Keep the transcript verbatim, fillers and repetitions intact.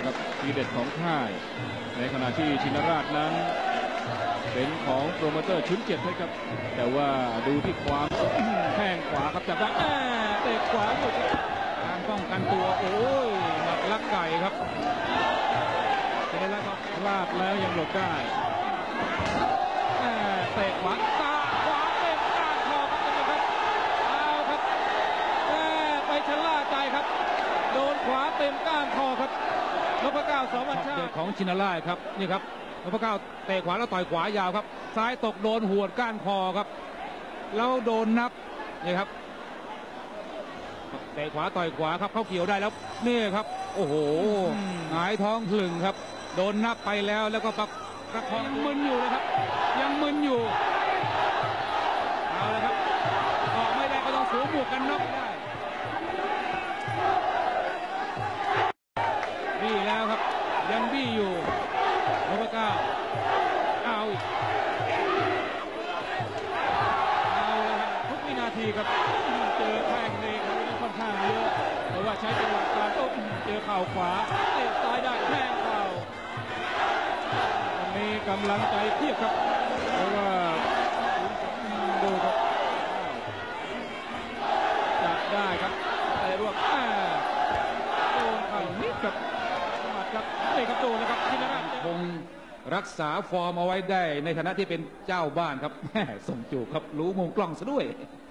ครับทีเด็ดของค่ายในขณะที่ชินราชนั้นเป็นของโปรโมเตอร์ชุนเจ็ดครับแต่ว่าดูที่ความแข้งขวาครับจับได้เตะขวาหมดการป้องกันตัวโอ้ยหมัดลักไก่ครับชินราชพลาดแล้วยังหลบได้เตะขวาตาขวาเต็มก้านคอครับท่านผู้ชมครับเอาครับไปชะล่าใจครับโดนขวาเต็มก้านคอครับนพเก้าสองวันชาติของชินราชครับนี่ครับนพเก้าเตะขวาแล้วต่อยขวายาวครับซ้ายตกโดนหวดก้านคอครับแล้วโดนนับนี่ครับเตะขวาต่อยขวาครับเข้าเกี่ยวได้แล้วนี่ครับโอ้โหหงายท้องพลึงครับโดนนับไปแล้วแล้วก็ประประคองมึนอยู่เลยครับยังมึนอยู่เอาละครับออกไม่ได้ก็ต้องสวมหมวกกันน็อกได้บี้แล้วครับยังบี้อยู่นพเก้าเอาอีกเอาละครับทุกวินาทีครับเจอแข้งนี่ครับค่อนข้างเยอะเพราะว่าใช้จังหวะการโต้เจอเข่าขวาเตะซ้ายได้แข้งเข่ามีกำลังใจเทียบครับเพราะว่าดูครับจับได้ครับไอ้รวบโดนเข่านิดกับหมัดครับเตะกับโดนนะครับชินราชคงรักษาฟอร์มเอาไว้ได้ในฐานะที่เป็นเจ้าบ้านครับส่งจูบครับรู้มุมกล้องซะด้วย